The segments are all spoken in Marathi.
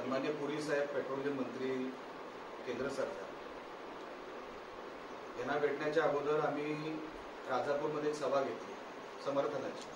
सन्मान्य पुरी साहेब, पेट्रोलियम मंत्री, केंद्र सरकार यांना भेटण्याच्या अगोदर आम्ही राजापूरमध्ये एक सभा घेतली समर्थनाची.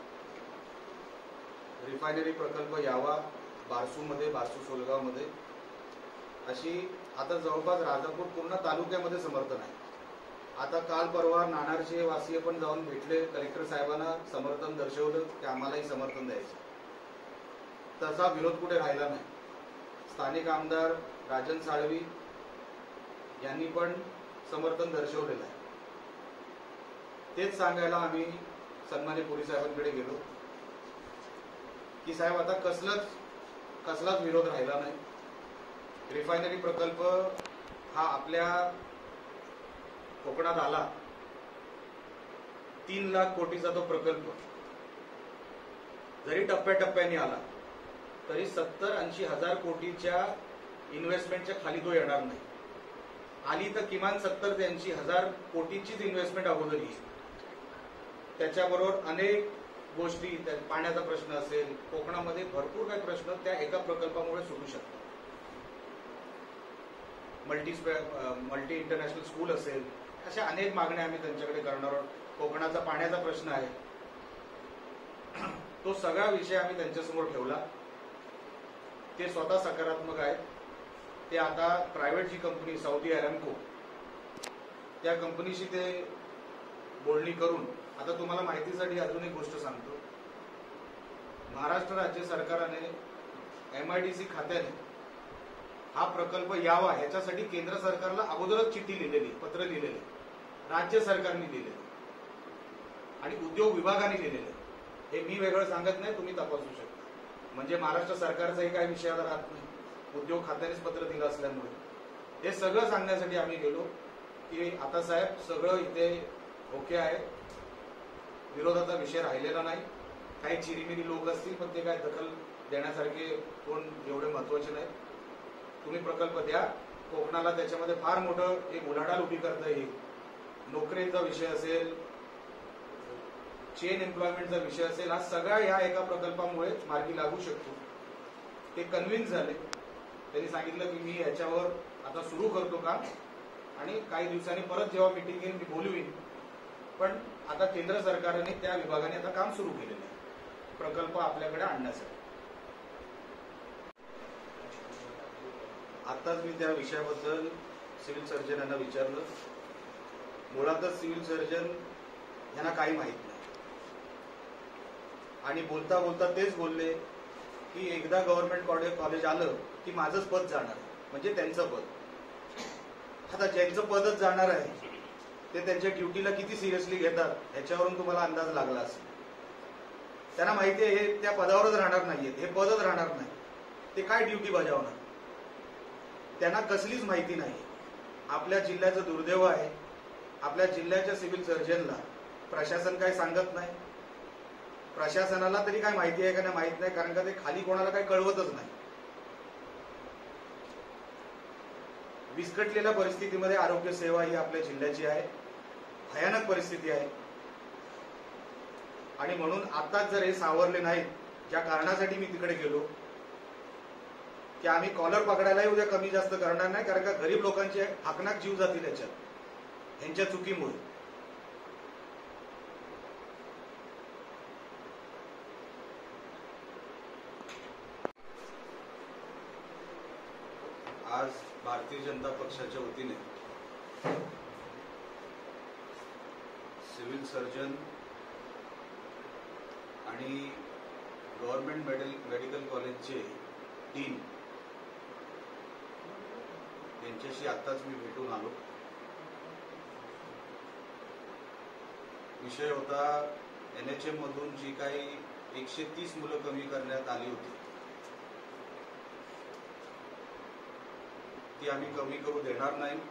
रिफायनरी प्रकल्प यावा बारसूमध्ये, बारसू सोलगावमध्ये, अशी आता जवळपास राजापूर पूर्ण तालुक्यामध्ये समर्थन आहे. आता काल परवा नाणारचे वासीय पण जाऊन भेटले, कलेक्टर साहेबांना समर्थन दर्शवलं की आम्हालाही समर्थन द्यायचं. तसा विरोध कुठे राहिला नाही. स्थानिक आमदार राजन साळवी यांनी पण समर्थन दर्शवलेलं आहे. तेच सांगायला आम्ही सन्मान्य पुरी साहेबांकडे गेलो की साहेब आता कसलाच विरोध राहिला नाही. रिफायनरी प्रकल्प हा आपल्या कोकणात आला, 3 लाख कोटीचा तो प्रकल्प जरी टप्प्याटप्प्याने आला तरी 70-80 हजार कोटीच्या इन्व्हेस्टमेंटच्या खाली तो येणार नाही. आली तर किमान 70 ते 80 हजार कोटीचीच इन्व्हेस्टमेंट अगोदर येईल. त्याच्याबरोबर अनेक गोष्टी, पाण्याचा प्रश्न असेल, कोकणामध्ये भरपूर काही प्रश्न त्या एका प्रकल्पामुळे सुटू शकतात. मल्टी इंटरनॅशनल स्कूल असेल, अशा अनेक मागण्या आम्ही त्यांच्याकडे करणार आहोत. कोकणाचा पाण्याचा प्रश्न आहे, तो सगळा विषय आम्ही त्यांच्यासमोर ठेवला. ते स्वतः सकारात्मक आहेत. ते आता प्रायव्हेट जी कंपनी सौदी अरामको, त्या कंपनीशी ते बोलणी करून, आता तुम्हाला माहितीसाठी अजून एक गोष्ट सांगतो. महाराष्ट्र राज्य सरकारने MIDC खात्याने हा प्रकल्प यावा ह्याच्यासाठी केंद्र सरकारला अगोदरच चिठ्ठी लिहिलेली, पत्र लिहिलेले, राज्य सरकारने लिहिलेले आणि उद्योग विभागाने लिहिलेले. हे मी वेगळं सांगत नाही, तुम्ही तपासू शकता. म्हणजे महाराष्ट्र सरकारचाही काही विषय राहत नाही, उद्योग खात्यानेच पत्र दिलं असल्यामुळे. हे सगळं सांगण्यासाठी आम्ही गेलो की आता साहेब सगळं इथे ओके आहे, विरोधाचा विषय राहिलेला नाही. काही चिरीमिरी लोक असतील पण ते काय दखल देण्यासारखे कोण एवढे महत्वाचे नाही. तुम्ही प्रकल्प द्या, कोकणाला त्याच्यामध्ये फार मोठं एक उलाढाल उभी करता येईल. नोकरीचा विषय असेल, चेन एम्प्लॉयमेंटचा विषय असेल, हा सगळा या एका प्रकल्पामुळे मार्गी लागू शकतो. ते कन्व्हिन्स झाले. त्यांनी सांगितलं की मी याच्यावर आता सुरू करतो काम आणि काही दिवसांनी परत जेव्हा मीटिंग येईल मी बोलवीन. पण आता केंद्र सरकारने त्या विभागाने आता काम सुरू केलेलं आहे प्रकल्प आपल्याकडे आणण्यासाठी. आताच मी त्या विषयाबद्दल सिव्हिल सर्जन यांना विचारलं. मुळातच सिव्हिल सर्जन यांना काही माहित नाही आणि बोलता बोलता तेच बोलले की एकदा गव्हर्नमेंट कॉलेज आलं की माझंच पद जाणार आहे, म्हणजे त्यांचं पद. आता ज्यांचं पदच जाणार आहे ते त्यांच्या ड्युटीला किती सिरियसली घेतात ह्याच्यावरून तुम्हाला अंदाज लागला असेल. त्यांना माहिती आहे हे त्या पदावरच राहणार नाहीये, हे पदच राहणार नाही, ते काय ड्युटी बजावणार. त्यांना कसलीच माहिती नाही. आपल्या जिल्ह्याचं दुर्दैव आहे, आपल्या जिल्ह्याच्या सिव्हिल सर्जनला प्रशासन काय सांगत नाही. प्रशासनाला तरी काय माहिती आहे का नाही माहित नाही, कारण का ते खाली कोणाला काही कळवतच नाही. विस्कटलेल्या परिस्थितीमध्ये आरोग्य सेवा ही आपल्या जिल्ह्याची आहे, भयानक परिस्थिती आहे. आणि म्हणून आताच जर हे सावरले नाहीत, ज्या कारणासाठी मी तिकडे गेलो की आम्ही कॉलर पकडायलाही उद्या कमी जास्त करणार नाही, कारण का गरीब लोकांचे हाकनाक जीव जातील याच्यात ह्यांच्या चुकीमुळे. आज भारतीय जनता पक्षाच्या वतीने सिव्हिल सर्जन आणि गव्हर्नमेंट मेडिकल कॉलेजचे डीन यांच्याशी आत्ताच मी भेटून आलो. विषय होता NHM मधून जी काही 130 मुलं कमी करण्यात आली होती ती आम्ही कमी करू देणार नाही.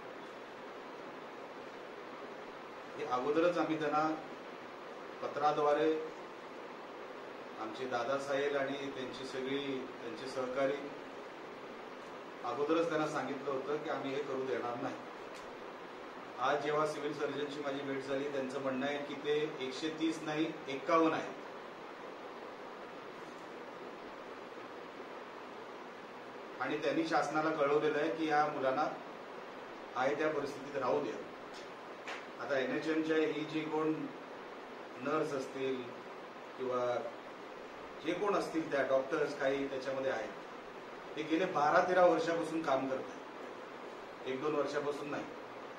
हे अगोदरच आम्ही त्यांना पत्राद्वारे आमचे दादासाहेब आणि त्यांचे सहकारी अगोदरच त्यांना सांगितलं होतं की आम्ही हे करू देणार नाही. आज जेव्हा सिव्हिल सर्जनची माझी भेट झाली त्यांचं म्हणणं आहे की ते 130 नाही 51 आहे. आणि त्यांनी शासनाला कळवलेलं आहे की या मुलांना आहे त्या परिस्थितीत राहू द्या. आता NHMच्या ही जी कोण नर्स असतील किंवा जे कोण असतील त्या डॉक्टर्स काही त्याच्यामध्ये आहेत, ते गेले 12-13 वर्षापासून काम करत आहेत, 1-2 वर्षापासून नाही.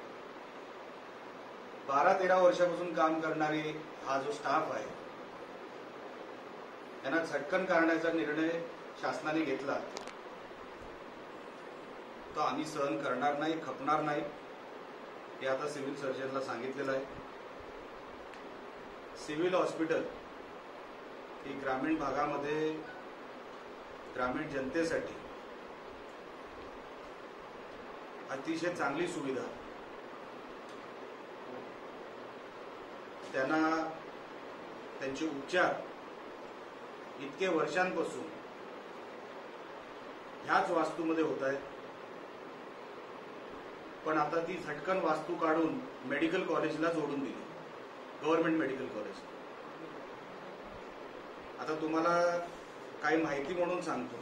12-13 वर्षापासून काम करणारी हा जो स्टाफ आहे त्यांना झटकन काढण्याचा निर्णय शासनाने घेतला, तो आम्ही सहन करणार नाही, खपणार नाही, हे आता सिव्हिल सर्जनला सांगितलेलं आहे. सिव्हिल हॉस्पिटल ही ग्रामीण भागामध्ये ग्रामीण जनतेसाठी अतिशय चांगली सुविधा, त्यांना त्यांचे उपचार इतके वर्षांपासून ह्याच वास्तूमध्ये होत आहेत. पण आता ती झटकन वास्तू काढून मेडिकल कॉलेजला जोडून दिली, गव्हर्नमेंट मेडिकल कॉलेज. आता तुम्हाला काही माहिती म्हणून सांगतो.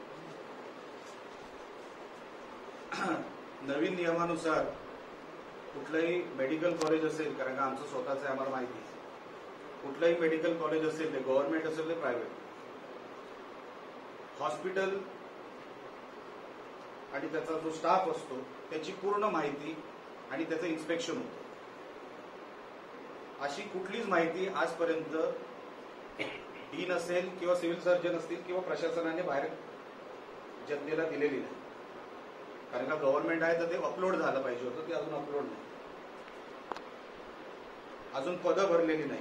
नवीन नियमानुसार कुठलंही मेडिकल कॉलेज असेल, कारण का आमचं स्वतःचं आहे आम्हाला माहिती आहे, कुठलंही मेडिकल कॉलेज असेल, ते गव्हर्नमेंट असेल ते प्रायव्हेट, हॉस्पिटल आणि त्याचा जो स्टाफ असतो त्याची पूर्ण माहिती आणि त्याचं इन्स्पेक्शन होतं. अशी कुठलीच माहिती आजपर्यंत डीन असेल किंवा सिव्हिल सर्जन असतील किंवा प्रशासनाने बाहेर जनतेला दिलेली नाही. कारण का गव्हर्नमेंट आहे तर ते अपलोड झालं पाहिजे होतं, ते अजून अपलोड नाही, अजून पदं भरलेली नाही.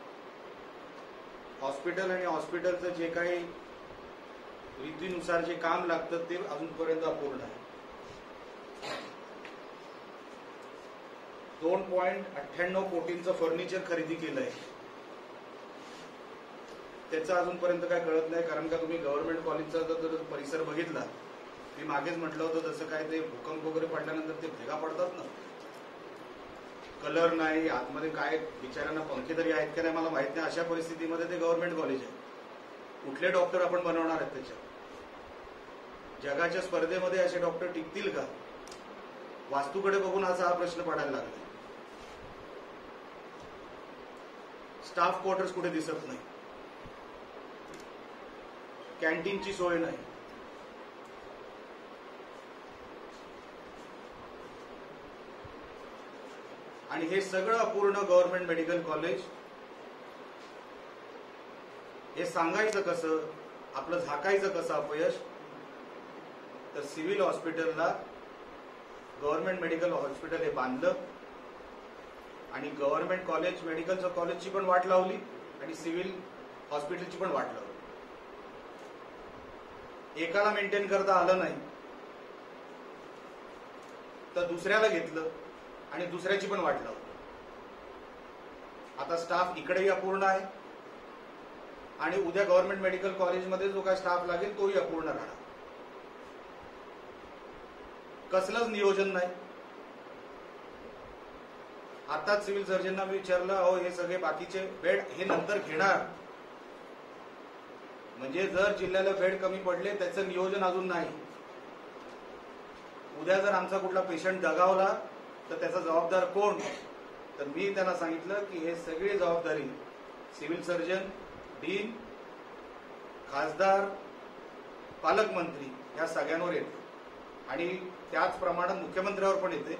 हॉस्पिटल आणि हॉस्पिटलचं जे काही रीतीनुसार जे काम लागतं ते अजूनपर्यंत अपूर्ण आहे. 2.98 कोटींचं फर्निचर खरेदी केलंय, त्याचं अजूनपर्यंत काय कळत नाही. कारण का तुम्ही गव्हर्नमेंट कॉलेजचा जर परिसर बघितला, मी मागेच म्हटलं होतं तसं काय ते भूकंप वगैरे पडल्यानंतर ते भेगा पडतात ना, कलर नाही, आतमध्ये काय बिचाऱ्यांना पंखे तरी आहेत का नाही मला माहित नाही, अशा परिस्थितीमध्ये ते गव्हर्नमेंट कॉलेज आहे. कुठले डॉक्टर आपण बनवणार आहेत त्याच्यात? जगाच्या स्पर्धेमध्ये असे डॉक्टर टिकतील का? वास्तूकडे बघून असा हा प्रश्न पडायला लागला. स्टाफ क्वार्टर्स कुठे दिसत नाही, कॅन्टीनची सोय नाही. आणि हे सगळं अपूर्ण गव्हर्नमेंट मेडिकल कॉलेज, हे सांगायचं कसं, आपलं झाकायचं कसं अपयश? तर सिव्हिल हॉस्पिटलला गव्हर्नमेंट मेडिकल हॉस्पिटल हे बांधलं आणि गव्हर्नमेंट कॉलेज मेडिकलच्या कॉलेजची पण वाट लावली आणि सिव्हिल हॉस्पिटलची पण वाट लावली. एकाला मेंटेन करता आलं नाही तर दुसऱ्याला घेतलं आणि दुसऱ्याची पण वाट लावली. आता स्टाफ इकडेही अपूर्ण आहे आणि उद्या गव्हर्नमेंट मेडिकल कॉलेजमध्ये जो काय स्टाफ लागेल तोही अपूर्ण राहणार. कसलंच नियोजन नाही. आताच सिव्हिल सर्जनना विचारलं, अहो हे सगळे बाकीचे बेड हे नंतर घेणार, म्हणजे जर जिल्ह्याला बेड कमी पडले त्याचं नियोजन अजून नाही. उद्या जर आमचा कुठला पेशंट दगावला तर त्याचा जबाबदार कोण? तर मी त्यांना सांगितलं की हे सगळी जबाबदारी सिव्हिल सर्जन, डीन, खासदार, पालकमंत्री या सगळ्यांवर येते आणि त्याच प्रमाणात मुख्यमंत्र्यावर पण येते,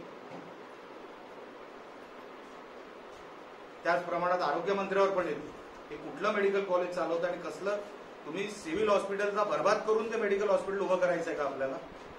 त्याच प्रमाणात आरोग्यमंत्र्यावर पण येते. हे कुठलं मेडिकल कॉलेज चालवतं आणि कसलं? तुम्ही सिव्हिल हॉस्पिटलचा बरबाद करून ते मेडिकल हॉस्पिटल उभं करायचंय का आपल्याला?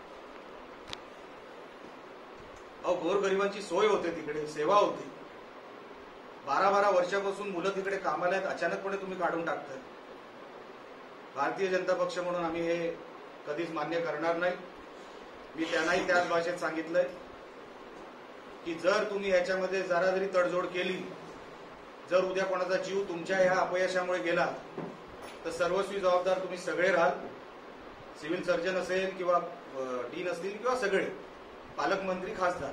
अहो गोरगरिबांची सोय होते, तिकडे सेवा होती. 12-12 वर्षापासून मुलं तिकडे कामाला आहेत, अचानकपणे तुम्ही काढून टाकताय. भारतीय जनता पक्ष म्हणून आम्ही हे कधीच मान्य करणार नाही. मी त्यांनाही त्याच भाषेत सांगितलंय की जर तुम्ही याच्यामध्ये जरा जरी तडजोड केली, जर उद्या कोणाचा जीव तुमच्या ह्या अपयशामुळे गेला तर सर्वस्वी जबाबदार तुम्ही सगळे राहाल. सिव्हिल सर्जन असेल किंवा डीन असतील किंवा सगळे, पालकमंत्री, खासदार.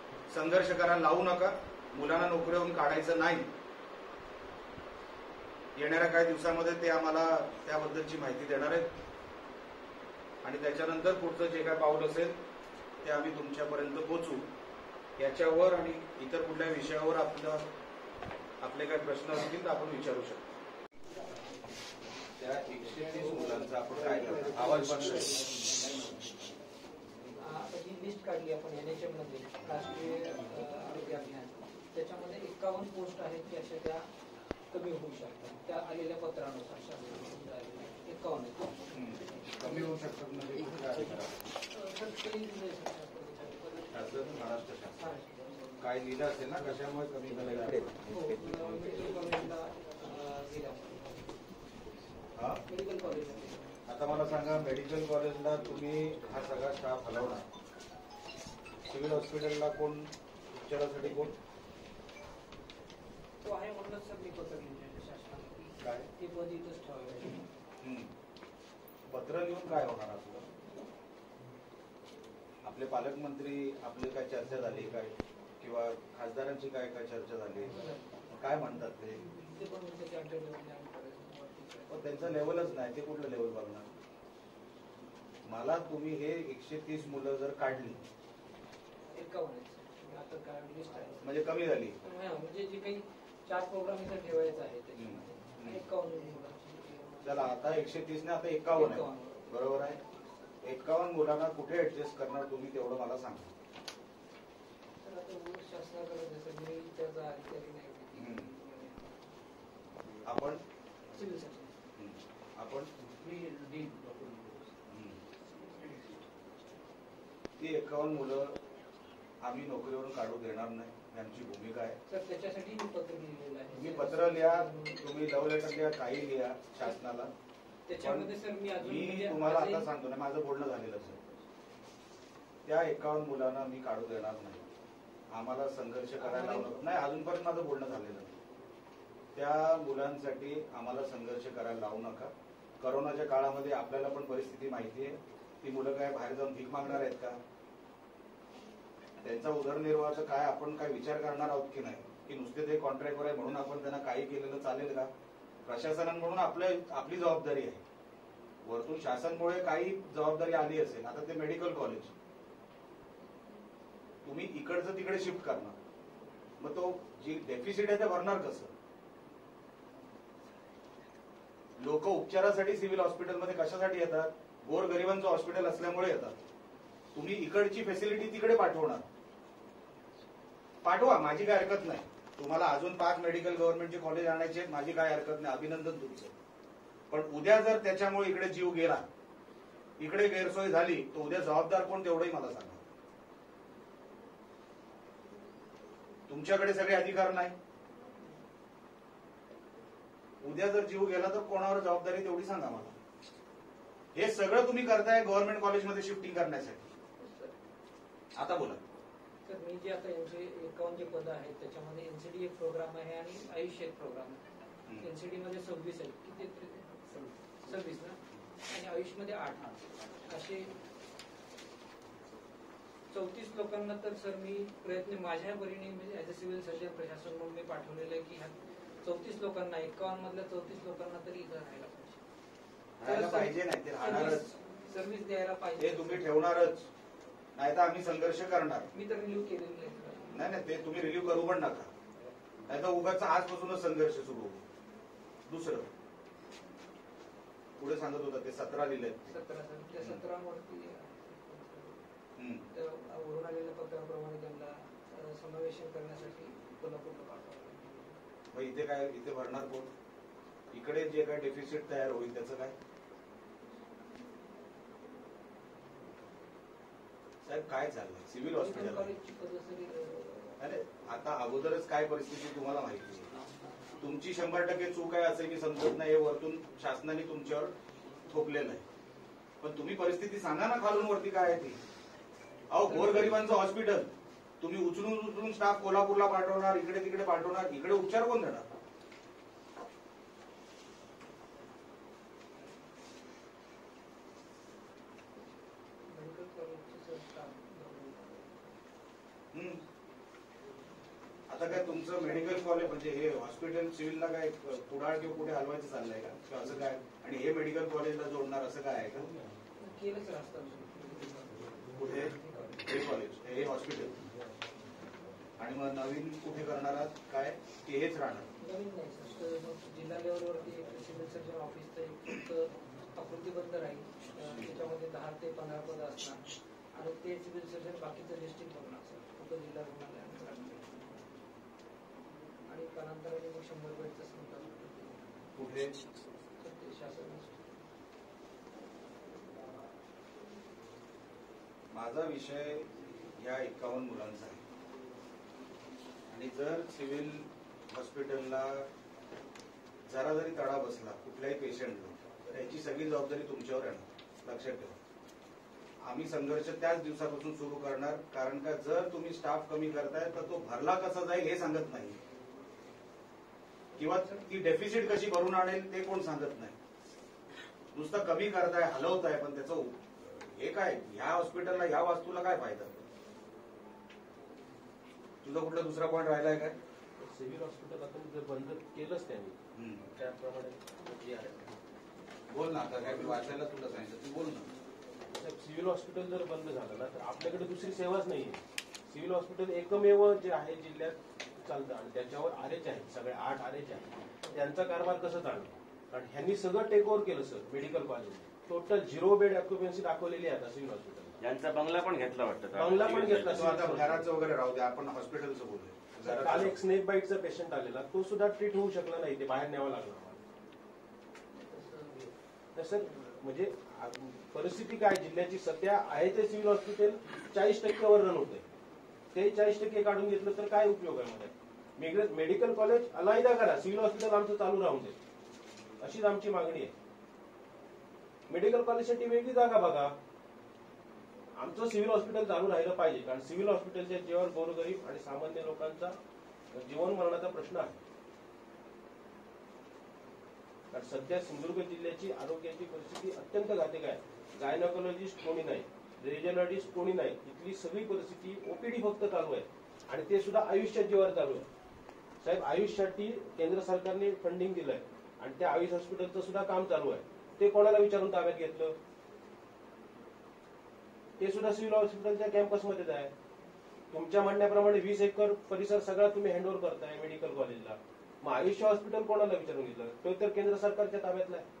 संघर्ष करायला लावू नका. मुलांना नोकरीवरून काढायचं नाही. येणाऱ्या काही दिवसामध्ये ते आम्हाला त्याबद्दलची माहिती देणार आहेत आणि त्याच्यानंतर पुढचं जे काय पाऊल असेल ते आम्ही तुमच्यापर्यंत पोहोचू. याच्यावर आणि इतर कुठल्या विषयावर आपले काही प्रश्न असतील तर आपण विचारू शकतो. त्या 130 मुलांचा आपण काय करतो? आवाज बंद आहे. ही लिस्ट काढली आपण NHM मध्ये राष्ट्रीय आरोग्य अभियान, त्याच्यामध्ये 51 पोस्ट आहेत की अशा त्या कमी होऊ शकतात त्या आलेल्या पत्रानुसार. शासनाने 51 कमी होऊ शकतात म्हणजे महाराष्ट्र शासन काय लिहिलं असेल ना, कशामुळे कमी झालेलं आहे? Medical college. आता मला सांगा, मेडिकल कॉलेजला तुम्ही हा सगळा स्टाफ हलवणार, सिव्हिल हॉस्पिटलला कोण उपचारासाठी कोण? तो आहे म्हणूनच सर मी पत्र लिहिलं शासनाने काय ते पद इथंच ठेवावे. पत्र लिहून काय होणार आपलं? आपले पालकमंत्री आपली काय चर्चा झाली काय, किंवा खासदारांची काय काय चर्चा झाली, काय म्हणतात ते? पण त्यांचं लेवलच नाही, ते कुठलं लेवल बघणार? मला तुम्ही हे 130 मुलं जर काढली, 51 आता काय लिस्ट आहे म्हणजे कमी झाली. म्हणजे जे काही 4 प्रोग्राम इथं ठेवायचं आहे त्याच्यामध्ये 51 मुलांची. चला आता 130 ने आता 51 आहे, बरोबर आहे. 51 मुलांना कुठे ऍडजस्ट करणार तुम्ही, तेवढं मला सांगा. तर आता शासनाकडे जसं मी त्याचा अधिकारी नाही. आपण सिव्हिल सर्जन. आपण मी डीन. ती 51 मुलं आम्ही नोकरीवरून काढू देणार नाही, आमची भूमिका आहे. सर त्याच्यासाठी मी पत्र लिहिलेलं आहे. तुम्ही पत्र लिहा, तुम्ही लव्ह लेटर लिहा, काही लिहा शासनाला. त्याच्यामध्ये सर मी अजून तुम्हाला आता सांगतो ना, माझं बोलणं झालेलं सर, त्या 51 मुलांना मी काढू देणार नाही. आम्हाला संघर्ष करायला नाही, अजूनपर्यंत माझं बोलणं झालेलं नाही. त्या मुलांसाठी आम्हाला संघर्ष करायला लावू नका. करोनाच्या काळामध्ये आपल्याला पण परिस्थिती माहिती आहे. ती मुलं काय बाहेर जाऊन भीक मागणार आहेत का? त्यांचा उदरनिर्वाहाचा काय आपण काय विचार करणार आहोत की नाही, की नुसते ते कॉन्ट्रॅक्टवर आहे म्हणून आपण त्यांना काही केलेलं चालेल का? प्रशासनान म्हणून आपली जबाबदारी आहे. वरतून शासनमुळे काही जबाबदारी आली असेल. आता ते मेडिकल कॉलेज तुम्ही इकडचं तिकडे शिफ्ट करणार, मग तो जी डेफिसिट आहे ते भरणार कसं? लोक उपचारासाठी सिव्हिल हॉस्पिटलमध्ये कशासाठी येतात? गोरगरिबांचं हॉस्पिटल असल्यामुळे येतात. तुम्ही इकडची फॅसिलिटी तिकडे पाठवणार, पाठवा, माझी काय हरकत नाही. तुम्हाला अजून 5 मेडिकल गव्हर्नमेंटचे कॉलेज आणायचे आहेत, माझी काय हरकत नाही, अभिनंदन तुमचं. पण उद्या जर त्याच्यामुळे इकडे जीव गेला, इकडे गैरसोय झाली, तर उद्या जबाबदार कोण तेवढंही मला सांगा. तुमच्याकडे सगळे अधिकार नाही. उद्या जर जीव गेला तर कोणावर जबाबदारी तेवढी सांगा मला. हे सगळं तुम्ही करताय गव्हर्नमेंट कॉलेजमध्ये शिफ्टिंग करण्यासाठी. आता बोला. तर मी जे आता 51 जे पद आहेत त्याच्यामध्ये NCD एक प्रोग्राम आहे आणि आयुष एक प्रोग्राम आहे. NCD मध्ये 26 आहेत, किती 26 ना, आणि आयुष मध्ये 8. असे 34 लोकांना तर सर मी प्रयत्न माझ्या परीने म्हणजे ऍज अ सिव्हिल सर्जन प्रशासन म्हणून मी पाठवलेलं आहे की ह्या 34 लोकांना 51 मधल्या 34 लोकांना तरी इथं राहायला पाहिजे. नाही ते राहणारच, सर्व्हिस द्यायला पाहिजे. ते तुम्ही ठेवणारच, नाही तर आम्ही संघर्ष करणार. मी तर रिलीव्ह केलेलं आहे. नाही ते तुम्ही रिलीव्ह करू पण नका, नाही तर उगाच आजपासूनच संघर्ष सुरू होईल. दुसरं पुढे सांगत होता ते 17 लिहिले. 17 वरती वरून आलेल्या पत्राप्रमाणे त्यांना समावेशन करण्यासाठी कोल्हापूरला पाठवलं. मग इथे काय, इथे भरणार कोण? इकडे जे काय डेफिसिट तयार होईल त्याचं काय? साहेब काय चाललंय सिव्हिल हॉस्पिटल? अरे आता अगोदरच काय परिस्थिती तुम्हाला माहिती आहे. तुमची 100% चूक आहे असं मी समजत नाही, वरतून शासनाने तुमच्यावर थोपलेलं आहे. पण तुम्ही परिस्थिती सांगा ना खालून वरती काय आहे ती. अहो गोरगरिबांचं हॉस्पिटल तुम्ही उचलून स्टाफ कोल्हापूरला पाठवणार, इकडे तिकडे पाठवणार, इकडे उपचार कोण देणार? आता आता काय तुमचं मेडिकल कॉलेज म्हणजे हे हॉस्पिटल सिव्हिलला काय पुढाळ किंवा कुठे हलवायचं चाललंय का किंवा असं काय, आणि हे मेडिकल कॉलेजला जोडणार असं काय आहे का? केलंच असतं कुठे हे कॉलेज हे हॉस्पिटल, आणि मग नवीन कुठे करणार आहात काय की हेच राहणार? नवीन नाही सर, जिल्हा लेवलवरती एक सिव्हिल सर्जन ऑफिसचं एक आकृतीबंध राहील, त्याच्यामध्ये 10 ते 15 पद असणार आणि ते सिव्हिल सर्जन बाकीचं डिस्ट्रिक्ट बघणार सर, उपजिल्हा रुग्णालयात आणि कालांतराने मग 100 बेडचा संख्या कुठे शासन. माझा विषय या 51 मुलांचा आहे, आणि जर सिव्हिल हॉस्पिटलला जरा जरी तडा बसला कुठल्याही पेशंटला तर याची सगळी जबाबदारी तुमच्यावर येणार, लक्षात ठेवा. आम्ही संघर्ष त्याच दिवसापासून सुरू करणार, कारण का जर तुम्ही स्टाफ कमी करताय तर तो भरला कसा जाईल हे सांगत नाही, किंवा ती डेफिसिट कशी भरून आणेल ते कोण सांगत नाही. नुसतं कमी करताय हलवताय, पण त्याचं हे काय, ह्या हॉस्पिटलला ह्या वास्तूला काय फायदा? तुझा कुठला दुसरा पॉईंट राहिलाय काय? सिव्हिल हॉस्पिटल आपण जर बंद केलंच त्यांनी त्याप्रमाणे बोल ना, आता काय मी वाचायला तुला सांगितलं, तू बोल ना. सिव्हिल हॉस्पिटल जर बंद झालं ना तर आपल्याकडे दुसरी सेवाच नाहीये. सिव्हिल हॉस्पिटल एकमेव जे आहे जिल्ह्यात चालतं, आणि त्याच्यावर आरेच आहेत, सगळे 8 आरेच आहेत. त्यांचा कारभार कसं चालणार? कारण ह्यांनी सगळं टेक ओव्हर केलं sir. Medical college total 0 bed occupancy दाखवलेली आहे आता सिव्हिल हॉस्पिटल. यांचा बंगला पण घेतला वाटतं, बंगला पण घेतला. आता घराचं वगैरे राहू द्या, आपण हॉस्पिटलचं बोलूया. काल एक स्नेक बाईटचा पेशंट आलेला, तो सुद्धा ट्रीट होऊ शकला नाही, ते बाहेर न्यावं लागलं आम्हाला. सर म्हणजे परिस्थिती काय जिल्ह्याची सध्या आहे ते सिव्हिल हॉस्पिटल 40% वर रन होते, ते 40% काढून घेतलं तर काय उपयोग आहे मध्ये? मेडिकल कॉलेज अलायदा करा, सिव्हिल हॉस्पिटल आमचं चालू राहून दे, अशीच आमची मागणी आहे. मेडिकल कॉलेजसाठी वेगळी जागा बघा, आमचं सिव्हिल हॉस्पिटल चालू राहिलं पाहिजे, कारण सिव्हिल हॉस्पिटलच्या जीवावर गोरगरीब आणि सामान्य लोकांचा जीवन मरणाचा प्रश्न आहे. कारण सध्या सिंधुदुर्ग जिल्ह्याची आरोग्याची परिस्थिती अत्यंत घातक आहे. गायनॉकॉलॉजिस्ट कोणी नाही, रेडिओलॉजिस्ट कोणी नाही, इथली सगळी परिस्थिती ओपीडी फक्त चालू आहे, आणि ते सुद्धा आयुष्याच्या जीवावर चालू आहे. साहेब, आयुषसाठी केंद्र सरकारने फंडिंग दिलंय, आणि त्या आयुष हॉस्पिटलचं सुद्धा काम चालू आहे. ते कोणाला विचारून ताब्यात घेतलं? ते सुद्धा सिव्हिल हॉस्पिटलच्या कॅम्पसमध्येच आहे. तुमच्या म्हणण्याप्रमाणे 20 एकर परिसर सगळा तुम्ही हँडओव्हर करताय मेडिकल कॉलेजला, मग आयुष्य हॉस्पिटल कोणाला विचारून घेतलं? तो तर केंद्र सरकारच्या ताब्यातला आहे.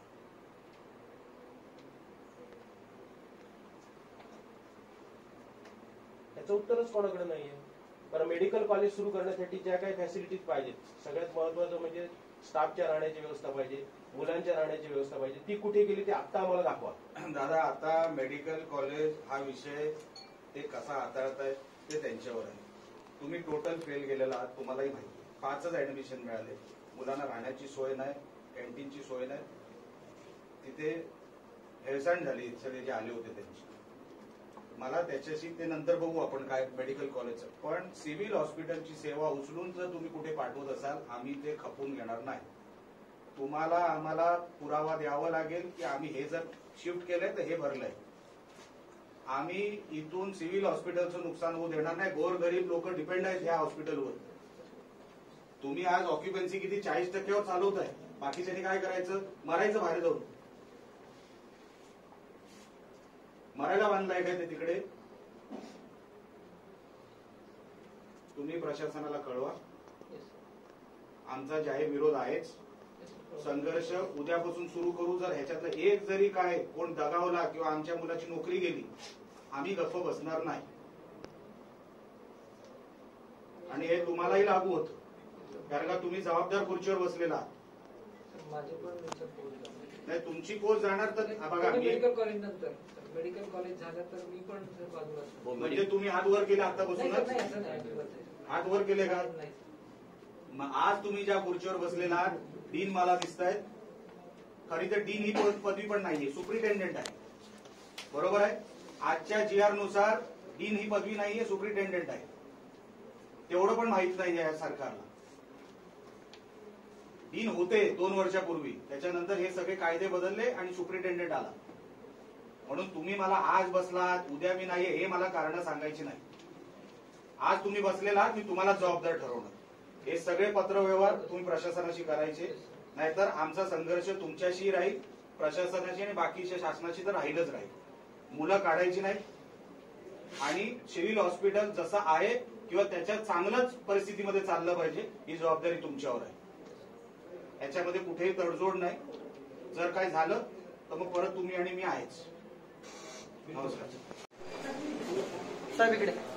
त्याचं उत्तरच कोणाकडे नाहीये. पण मेडिकल कॉलेज सुरू करण्यासाठी ज्या काही फॅसिलिटीज पाहिजेत, सगळ्यात महत्वाचं म्हणजे स्टाफच्या राहण्याची व्यवस्था पाहिजे, मुलांच्या राहण्याची व्यवस्था पाहिजे. ती कुठे गेली ते आता आम्हाला दाखवा. दादा, आता मेडिकल कॉलेज हा विषय ते कसा हाताळताय ते त्यांच्यावर आहे. तुम्ही टोटल फेल गेलेला आहात, तुम्हालाही माहिती. 5च ऍडमिशन मिळाले, मुलांना राहण्याची सोय नाही, कॅन्टीनची सोय नाही, तिथे हेळसांड झाली सगळे जे आले होते त्यांची. मला त्याच्याशी ते नंतर बघू आपण काय मेडिकल कॉलेजचं, पण सिव्हिल हॉस्पिटलची सेवा उचलून जर तुम्ही कुठे पाठवत असाल, आम्ही ते खपून घेणार नाही. तुम्हाला आम्हाला पुरावा द्यावा लागेल की आम्ही हे जर शिफ्ट केलंय तर हे भरलंय. आम्ही इथून सिव्हिल हॉस्पिटलचं नुकसान होऊ देणार नाही. गोरगरीब लोक डिपेंड आहेत ह्या हॉस्पिटलवर. तुम्ही आज ऑक्युपन्सी किती 40% चालवत आहे, बाकीच्यांनी काय करायचं? मरायचं बाहेर जाऊन. मरायला बांधलाय काय ते तिकडे? तुम्ही प्रशासनाला कळवा. आमचा जाहीर विरोध आहेच. संघर्ष उद्यापासून सुरू करू. जर ह्याच्यातलं एक जरी काय कोण दगावला किंवा आमच्या मुलाची नोकरी गेली, आम्ही गप्प बसणार नाही. आणि हे तुम्हालाही लागू होतं, कारण का तुम्ही जबाबदार खुर्चीवर बसलेला आहात. नाही, तुमची पोस्ट जाणार तर बघा. मेडिकल कॉलेज नंतर मेडिकल कॉलेज झालं तर मी पण बाजूला. म्हणजे तुम्ही हात वर केले आतापासूनच? हात वर केले का? आज तुम्ही ज्या खुर्चीवर बसलेला आहात, डीन मला दिसत आहेत. खरी तर डीन ही पदवी पण नाहीये, सुप्रिटेंडेंट आहे. बरोबर आहे? आजच्या GR नुसार डीन ही पदवी नाहीये, सुप्रिटेंडेंट आहे. तेवढं पण माहित नाही या सरकारला. डीन होते 2 वर्षापूर्वी, त्याच्यानंतर हे सगळे कायदे बदलले आणि सुप्रिटेंडेंट आला. म्हणून तुम्ही मला आज बसलात उद्या मी नाही हे मला कारण सांगायची नाही. आज तुम्ही बसलेला आहात, मी तुम्हाला जबाबदार ठरवणार. हे सगळे पत्रव्यवहार तुम्ही प्रशासनाशी करायचे, नाहीतर आमचा संघर्ष तुमच्याशी राहील, प्रशासनाशी आणि बाकीच्या शासनाशी तर राहीलच राहील. मुलं काढायची नाहीत आणि सिव्हिल हॉस्पिटल जसं आहे किंवा त्याच्या चांगल्याच परिस्थितीमध्ये चाललं पाहिजे, ही जबाबदारी तुमच्यावर आहे. याच्यामध्ये कुठेही तडजोड नाही. जर काय झालं तर मग परत तुम्ही आणि मी आहेच. नमस्कार साहेब इकडे